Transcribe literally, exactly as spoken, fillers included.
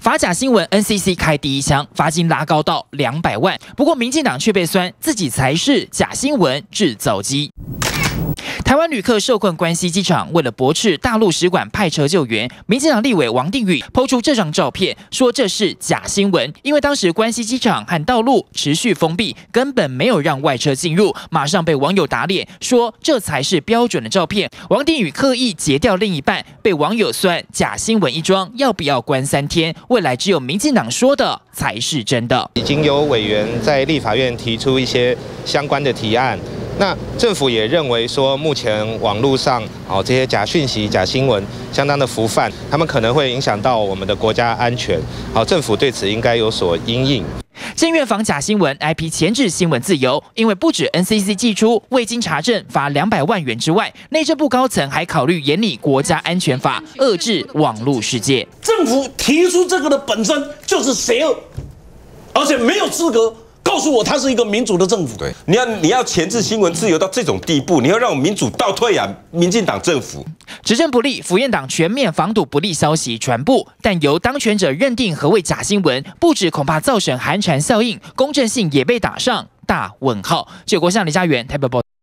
罚假新闻 ，N C C 开第一枪，罚金拉高到两百万。不过民进党却被酸自己才是假新闻制造机。 台湾旅客受困关西机场，为了驳斥大陆使馆派车救援，民进党立委王定宇抛出这张照片，说这是假新闻，因为当时关西机场和道路持续封闭，根本没有让外车进入，马上被网友打脸，说这才是标准的照片。王定宇刻意截掉另一半，被网友酸假新闻一桩，要不要关三天？未来只有民进党说的才是真的。 已经有委员在立法院提出一些相关的提案。 那政府也认为说，目前网络上哦这些假讯息、假新闻相当的浮泛，他们可能会影响到我们的国家安全。好，政府对此应该有所因应。 监院防假新闻 I P 前置新闻自由，因为不止 N C C 寄出未经查证罚两百万元之外，内政部高层还考虑严拟国家安全法，遏制网络世界。 政府提出这个的本身就是邪恶，而且没有资格。 告诉我，它是一个民主的政府。 对，你要你要钳制新闻自由到这种地步，你要让我们民主倒退啊！民进党政府执政不力，府院党全面防堵不利消息传播，但由当权者认定何谓假新闻，不止恐怕造成寒蝉效应，公正性也被打上大问号。九国向李家园台北报道。